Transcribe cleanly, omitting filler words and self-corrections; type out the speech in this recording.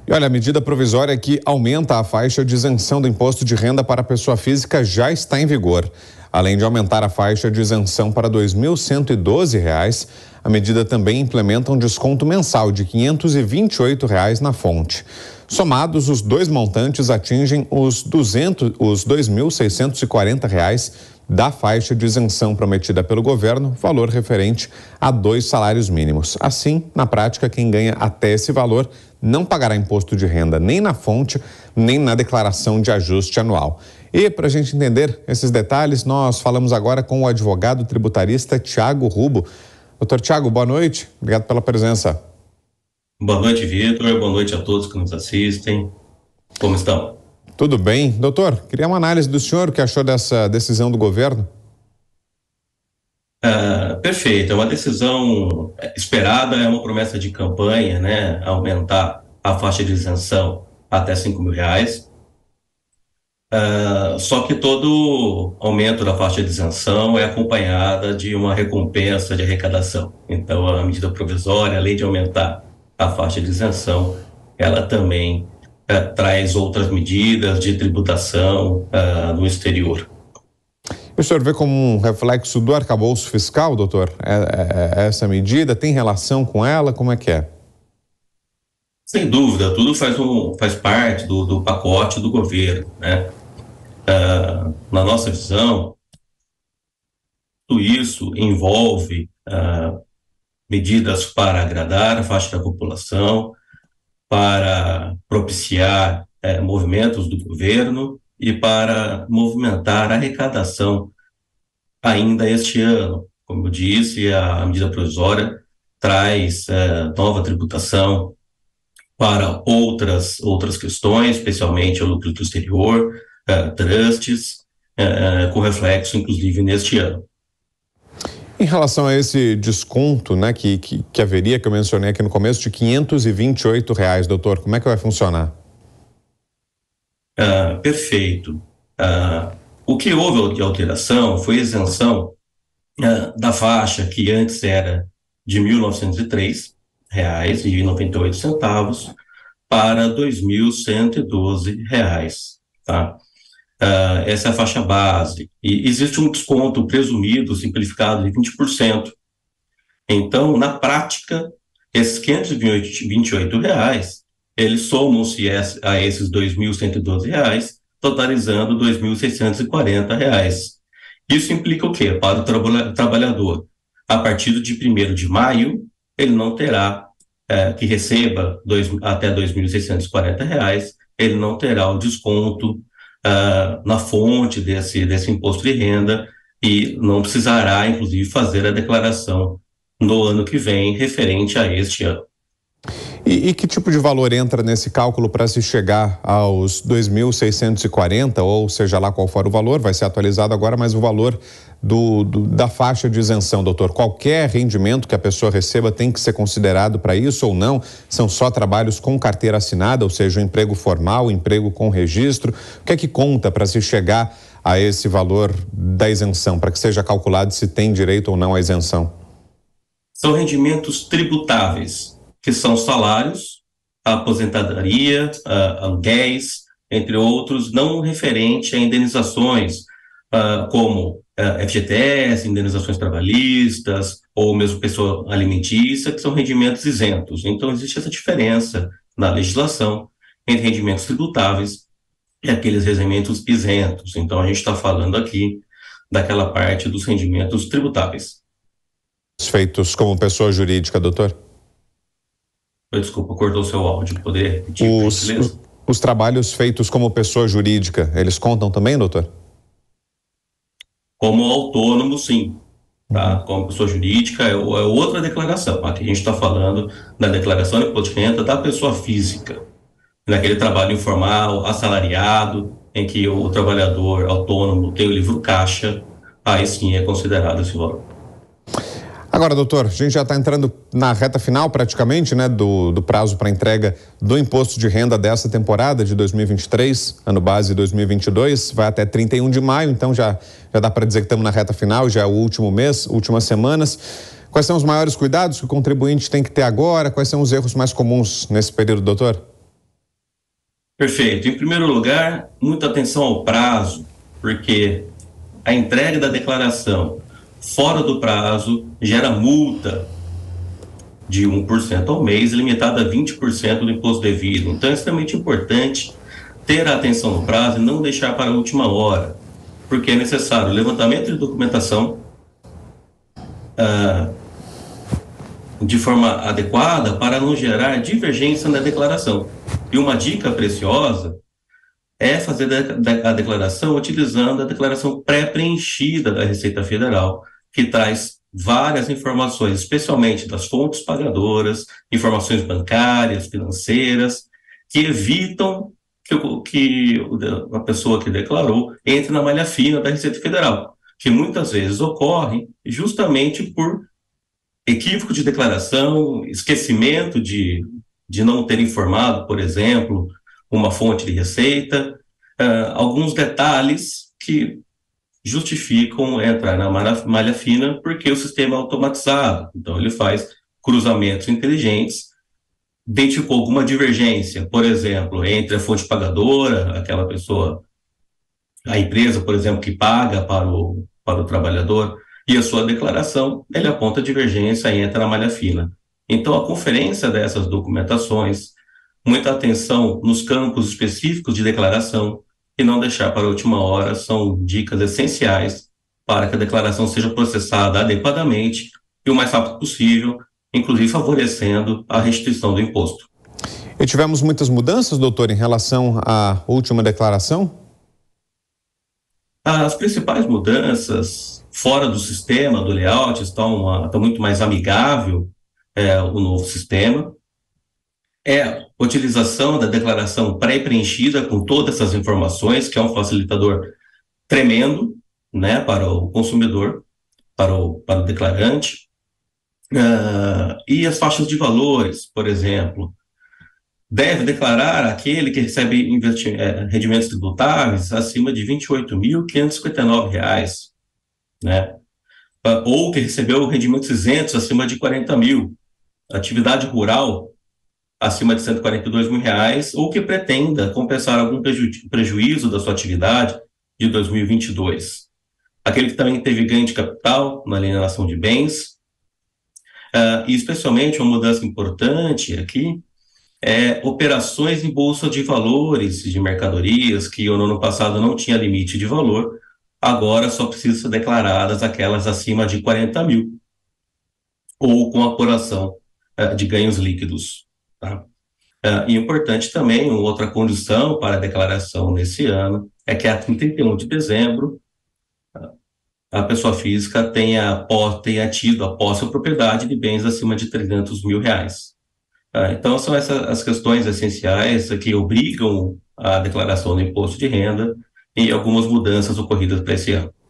E olha, a medida provisória que aumenta a faixa de isenção do imposto de renda para a pessoa física já está em vigor. Além de aumentar a faixa de isenção para R$ 2.112, a medida também implementa um desconto mensal de R$ 528 na fonte. Somados, os dois montantes atingem os R$ 2.640 da faixa de isenção prometida pelo governo, valor referente a 2 salários mínimos. Assim, na prática, quem ganha até esse valor não pagará imposto de renda nem na fonte, nem na declaração de ajuste anual. E para a gente entender esses detalhes, nós falamos agora com o advogado tributarista Thiago Rubo. Doutor Thiago, boa noite. Obrigado pela presença. Boa noite, Vitor. Boa noite a todos que nos assistem. Como estão? Tudo bem. Doutor, queria uma análise do senhor, o que achou dessa decisão do governo? Perfeito. É uma decisão esperada, é uma promessa de campanha, né? Aumentar a faixa de isenção até R$ 5.000. Só que todo aumento da faixa de isenção é acompanhada de uma recompensa de arrecadação. Então, a medida provisória, além de aumentar a faixa de isenção, ela também traz outras medidas de tributação no exterior. O senhor vê como um reflexo do arcabouço fiscal, doutor? Essa medida tem relação com ela? Como é que é? Sem dúvida, tudo faz parte do pacote do governo, né? Na nossa visão, tudo isso envolve medidas para agradar a faixa da população, para propiciar movimentos do governo e para movimentar a arrecadação ainda este ano. Como eu disse, a medida provisória traz nova tributação para outras questões, especialmente o lucro do exterior, trusts, com reflexo, inclusive, neste ano. Em relação a esse desconto, né, que haveria, que eu mencionei aqui no começo, de R$ 528, doutor, como é que vai funcionar? Perfeito. O que houve de alteração foi a isenção da faixa que antes era de R$ 1.903,98 para R$ 2.112, tá? Essa é a faixa base. E existe um desconto presumido, simplificado, de 20%. Então, na prática, esses R$ 528, eles somam-se a esses R$ 2.112, totalizando R$ 2.640. Isso implica o quê? Para o trabalhador, a partir de 1º de maio, ele não terá, que receba até R$ 2.640, ele não terá o desconto na fonte desse imposto de renda e não precisará, inclusive, fazer a declaração no ano que vem, referente a este ano. E que tipo de valor entra nesse cálculo para se chegar aos 2.640, ou seja lá qual for o valor, vai ser atualizado agora, mas o valor da faixa de isenção, doutor? Qualquer rendimento que a pessoa receba tem que ser considerado para isso ou não? São só trabalhos com carteira assinada, ou seja, um emprego formal, emprego com registro? O que é que conta para se chegar a esse valor da isenção, para que seja calculado se tem direito ou não à isenção? São rendimentos tributáveis, que são salários, a aposentadoria, aluguéis, entre outros, não referente a indenizações como FGTS, indenizações trabalhistas, ou mesmo pessoa alimentícia, que são rendimentos isentos. Então, existe essa diferença na legislação entre rendimentos tributáveis e aqueles rendimentos isentos. Então, a gente está falando aqui daquela parte dos rendimentos tributáveis. Feitos como pessoa jurídica, doutor? Desculpa, cortou seu áudio. Poder repetir, os trabalhos feitos como pessoa jurídica, eles contam também, doutor? Como autônomo, sim. Tá? Como pessoa jurídica é outra declaração. Aqui a gente está falando da declaração de imposto de renda da pessoa física. Naquele trabalho informal, assalariado, em que o trabalhador autônomo tem o livro caixa, aí sim é considerado esse valor. Agora, doutor, a gente já está entrando na reta final praticamente, né, do prazo para entrega do imposto de renda dessa temporada de 2023, ano base 2022, vai até 31 de maio, então já dá para dizer que estamos na reta final, já é o último mês, últimas semanas. Quais são os maiores cuidados que o contribuinte tem que ter agora? Quais são os erros mais comuns nesse período, doutor? Perfeito. Em primeiro lugar, muita atenção ao prazo, porque a entrega da declaração fora do prazo gera multa de 1% ao mês, limitada a 20% do imposto devido. Então, é extremamente importante ter a atenção no prazo e não deixar para a última hora, porque é necessário levantamento de documentação de forma adequada para não gerar divergência na declaração. E uma dica preciosa é fazer a declaração utilizando a declaração pré-preenchida da Receita Federal, que traz várias informações, especialmente das fontes pagadoras, informações bancárias, financeiras, que evitam que a pessoa que declarou entre na malha fina da Receita Federal, que muitas vezes ocorre justamente por equívoco de declaração, esquecimento de não ter informado, por exemplo, uma fonte de receita, alguns detalhes que justificam entrar na malha fina, porque o sistema é automatizado, então ele faz cruzamentos inteligentes, identificou alguma divergência, por exemplo, entre a fonte pagadora, aquela pessoa, a empresa, por exemplo, que paga para o trabalhador, e a sua declaração, ele aponta a divergência e entra na malha fina. Então, a conferência dessas documentações, muita atenção nos campos específicos de declaração e não deixar para a última hora, são dicas essenciais para que a declaração seja processada adequadamente e o mais rápido possível, inclusive favorecendo a restituição do imposto. E tivemos muitas mudanças, doutor, em relação à última declaração? As principais mudanças fora do sistema, do layout, estão muito mais amigável o novo sistema. É a utilização da declaração pré-preenchida com todas essas informações, que é um facilitador tremendo, né, para o consumidor, para o declarante. E as faixas de valores, por exemplo, deve declarar aquele que recebe rendimentos tributáveis acima de R$ 28.559, né? Ou que recebeu rendimentos isentos acima de 40 mil, atividade rural acima de R$ 142 mil, ou que pretenda compensar algum prejuízo da sua atividade de 2022. Aquele que também teve ganho de capital na alienação de bens, e especialmente uma mudança importante aqui, operações em bolsa de valores de mercadorias, que no ano passado não tinha limite de valor, agora só precisam ser declaradas aquelas acima de 40 mil, ou com apuração de ganhos líquidos. Tá? E importante também, uma outra condição para a declaração nesse ano, é que a 31 de dezembro, a pessoa física tenha tido a posse ou propriedade de bens acima de R$300 mil. Então, são essas as questões essenciais que obrigam a declaração do imposto de renda e algumas mudanças ocorridas para esse ano.